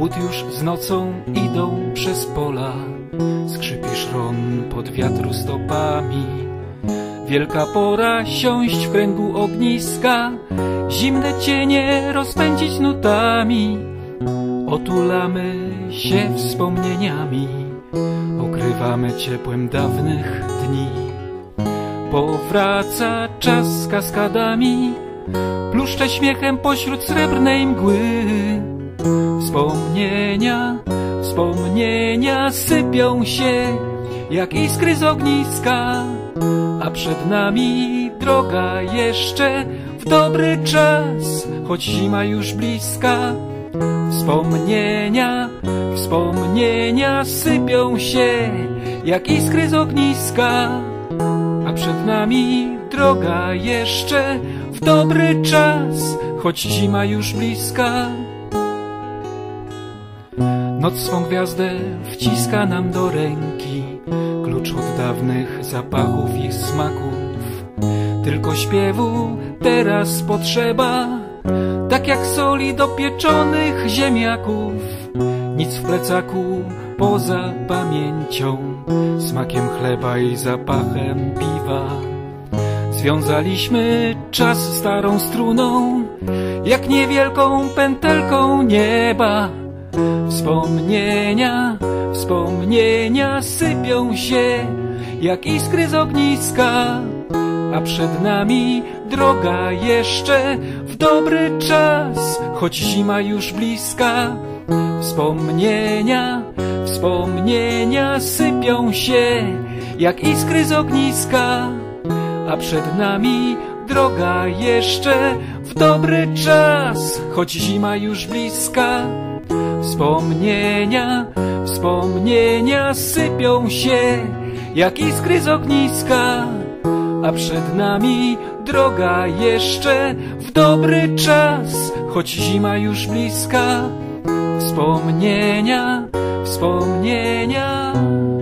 Łód już z nocą idą przez pola, skrzypi szron pod wiatru stopami. Wielka pora siąść w kręgu ogniska, zimne cienie rozpędzić nutami. Otulamy się wspomnieniami, okrywamy ciepłem dawnych dni. Powraca czas z kaskadami, pluszcze śmiechem pośród srebrnej mgły. Wspomnienia sypią się jak iskry z ogniska, a przed nami droga jeszcze w dobry czas, choć zima już bliska. Wspomnienia sypią się jak iskry z ogniska, a przed nami droga jeszcze w dobry czas, choć zima już bliska. Noc swą gwiazdę wciska nam do ręki, klucz od dawnych zapachów i smaków. Tylko śpiewu teraz potrzeba, tak jak soli do pieczonych ziemniaków. Nic w plecaku poza pamięcią, smakiem chleba i zapachem piwa. Związaliśmy czas starą struną, jak niewielką pętelką nieba. Wspomnienia sypią się jak iskry z ogniska, a przed nami droga jeszcze w dobry czas, choć zima już bliska. Wspomnienia sypią się jak iskry z ogniska, a przed nami droga jeszcze w dobry czas, choć zima już bliska. Wspomnienia sypią się jak iskry z ogniska, a przed nami droga jeszcze w dobry czas, choć zima już bliska. Wspomnienia